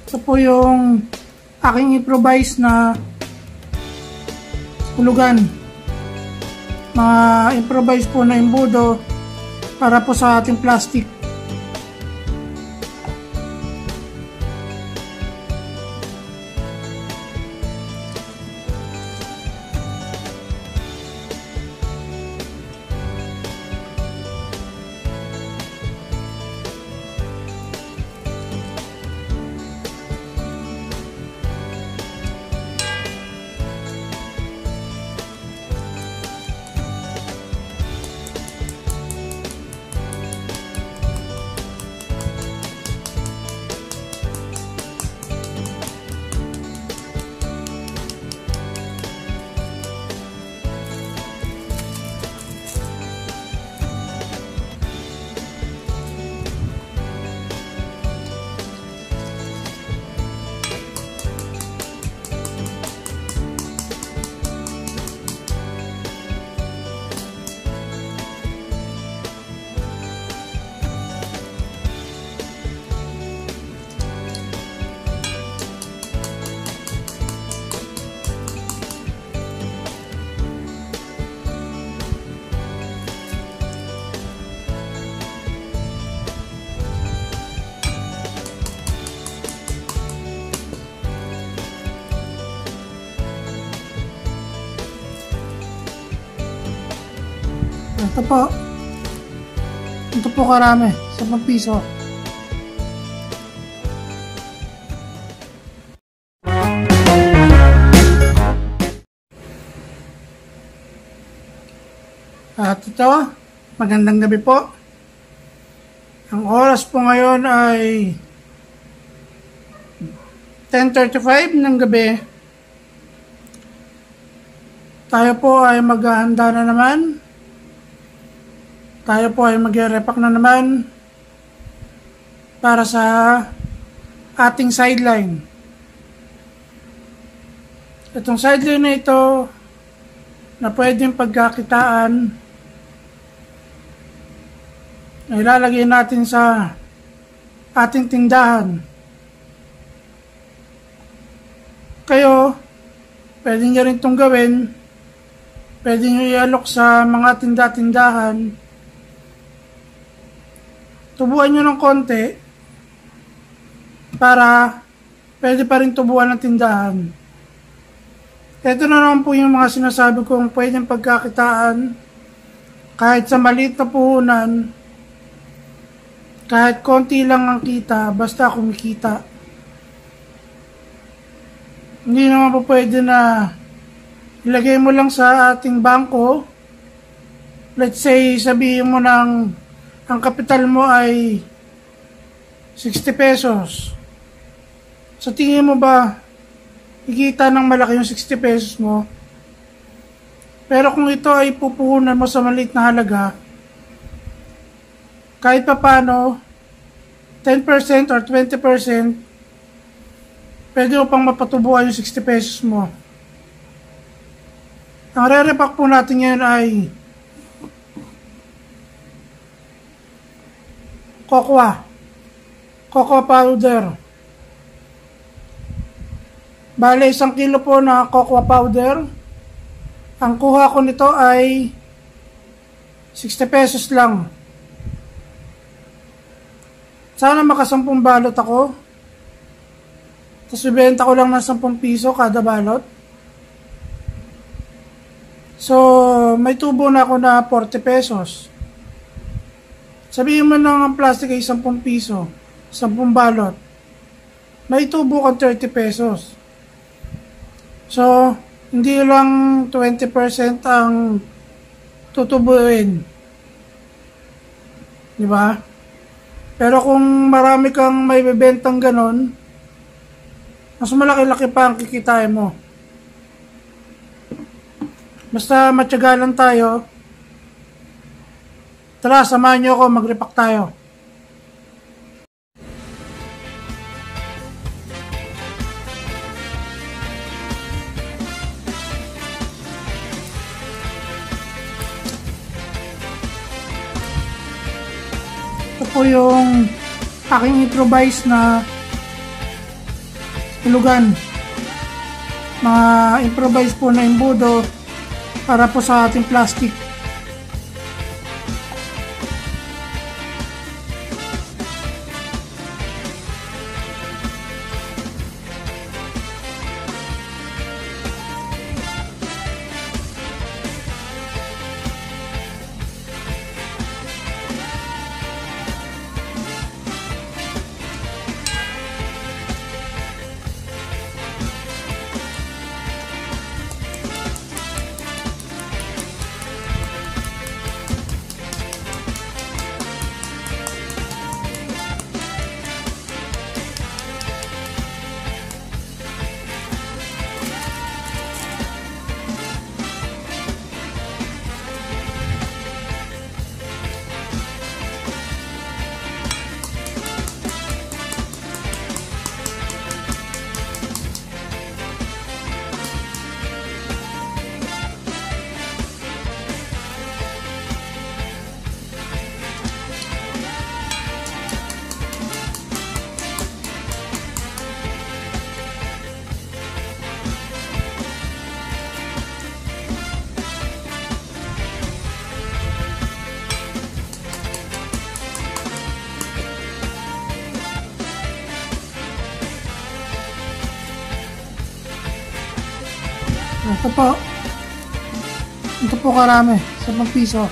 Ito po yung aking improvise na hulugan. Mga improvise po na embudo para po sa ating plastic. Ito po karami, 10 piso. At ito, magandang gabi po. Ang oras po ngayon ay 10:35 ng gabi. Tayo po ay maghahanda na naman. Tayo po ay mag-repack na naman para sa ating sideline. Itong sideline na ito na pwedeng pagkakitaan ay ilalagay natin sa ating tindahan. Kayo, pwede nyo rin itong gawin. Pwede nyo i-alok sa mga tinda-tindahan. Tubuan nyo ng konti para pwede pa rin tubuan ng tindahan. Ito na naman po yung mga sinasabi kong pwedeng pagkakitaan kahit sa maliit na puhunan, kahit konti lang ang kita, basta kumikita. Hindi naman po pwede na ilagay mo lang sa ating bangko. Let's say, sabihin mo ng ang kapital mo ay 60 pesos. Sa tingin mo ba, ikita ng malaki yung 60 pesos mo? Pero kung ito ay pupuhunan mo sa maliit na halaga, kahit pa paano, 10% or 20%, pwede mo pang mapatubuan yung 60 pesos mo. Ang re-repack po natin ngayon ay cocoa powder. Bale, 1 kilo po na cocoa powder. Ang kuha ko nito ay 60 pesos lang. Sana maka-10 balot ako. Tapos bibenta ko lang ng 10 piso kada balot. So, may tubo na ako na 40 pesos. Sabihin mo lang ang plastic ay 10 piso, 10 balot. May tubo kang 30 pesos. So, hindi lang 20% ang tutubuin. Di ba? Pero kung marami kang may bebentang ganon, mas malaki-laki pa ang kikitain mo. Basta matyaga lang tayo. Tara, samahan nyo ako, mag-repack tayo. Ito po yung aking improvise na ilugan. Mga improvise po na imbudo para po sa ating plastic. Ito po. Ito po karami. 10 piso.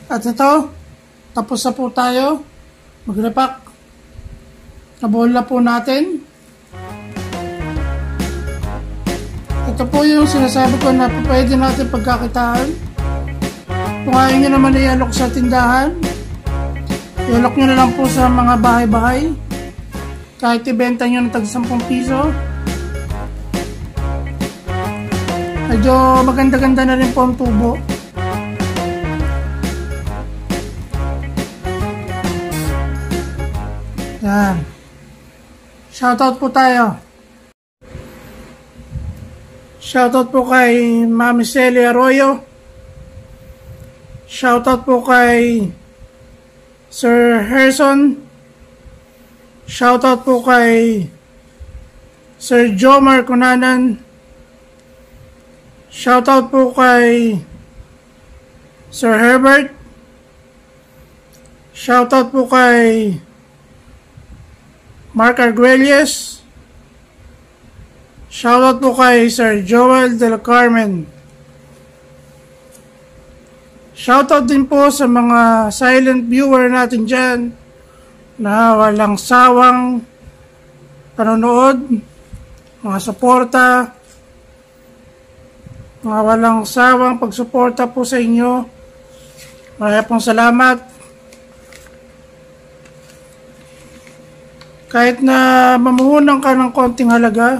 At ito, tapos na po tayo magrepack. Nabuhol na po natin. Ito po yung sinasabi ko na pwede natin pagkakitaan. Kung ayaw nyo naman i-alok sa tindahan, i-alok nyo na lang po sa mga bahay-bahay. Kahit ibenta nyo ng tag 10 piso. Medyo maganda-ganda na rin po ang tubo. Yan. Shoutout po tayo. Shoutout po kay Mami Celia Arroyo. Shoutout po kay Sir Herson. Shoutout po kay Sir Jomar Cunanan. Shoutout po kay Sir Herbert. Shoutout po kay Mark Arguelles. Shoutout po kay Sir Joel de la Carmen. Shoutout din po sa mga silent viewer natin dyan na walang sawang panonood, mga suporta, mga walang sawang pagsuporta po sa inyo. Maraming pong salamat. Kahit na mamuhunan ka ng konting halaga,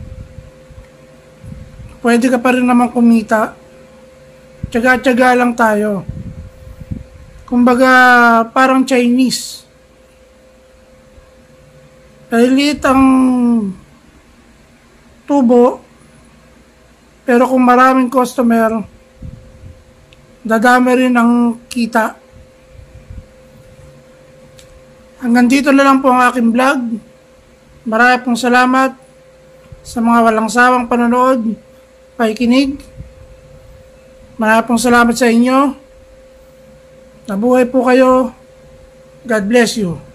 pwede ka pa rin naman kumita. Tiyaga-tiyaga lang tayo. Kumbaga, parang Chinese. Liit ang tubo, pero kung maraming customer, dadami rin ang kita. Hanggang dito na lang po ang aking vlog. Maraming pong salamat sa mga walang sawang panonood, pakikinig. Maraming pong salamat sa inyo. Nabuhay po kayo. God bless you.